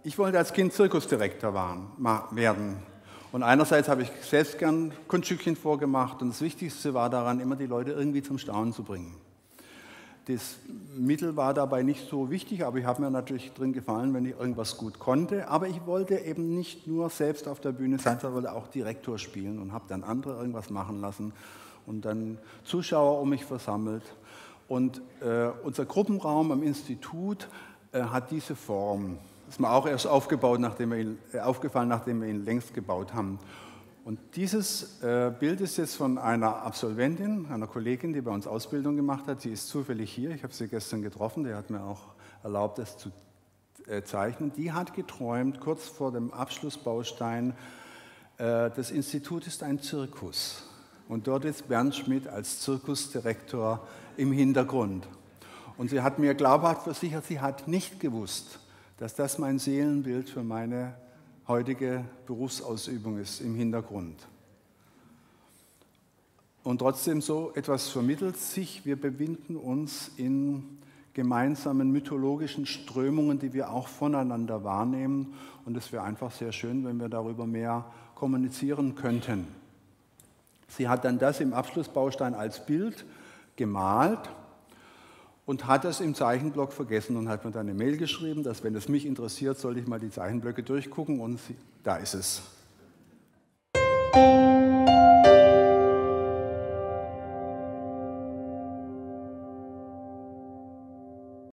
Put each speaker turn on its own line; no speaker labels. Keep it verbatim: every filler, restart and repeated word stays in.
Ich wollte als Kind Zirkusdirektor werden. Und einerseits habe ich selbst gern Kunststückchen vorgemacht und das Wichtigste war daran, immer die Leute irgendwie zum Staunen zu bringen. Das Mittel war dabei nicht so wichtig, aber ich habe mir natürlich drin gefallen, wenn ich irgendwas gut konnte. Aber ich wollte eben nicht nur selbst auf der Bühne sein, sondern wollte auch Direktor spielen und habe dann andere irgendwas machen lassen und dann Zuschauer um mich versammelt. Und äh, unser Gruppenraum am Institut äh, hat diese Form. Das ist mir auch erst aufgebaut, nachdem wir ihn, äh, aufgefallen, nachdem wir ihn längst gebaut haben. Und dieses äh, Bild ist jetzt von einer Absolventin, einer Kollegin, die bei uns Ausbildung gemacht hat. Sie ist zufällig hier, ich habe sie gestern getroffen, die hat mir auch erlaubt, das zu äh, zeichnen. Die hat geträumt, kurz vor dem Abschlussbaustein, äh, das Institut ist ein Zirkus. Und dort ist Bernd Schmidt als Zirkusdirektor im Hintergrund. Und sie hat mir glaubhaft versichert, sie hat nicht gewusst, dass das mein Seelenbild für meine heutige Berufsausübung ist, im Hintergrund. Und trotzdem so etwas vermittelt sich, wir befinden uns in gemeinsamen mythologischen Strömungen, die wir auch voneinander wahrnehmen. Und es wäre einfach sehr schön, wenn wir darüber mehr kommunizieren könnten. Sie hat dann das im Abschlussbaustein als Bild gemalt und hat es im Zeichenblock vergessen und hat mir dann eine Mail geschrieben, dass, wenn es mich interessiert, soll ich mal die Zeichenblöcke durchgucken und sie, da ist es.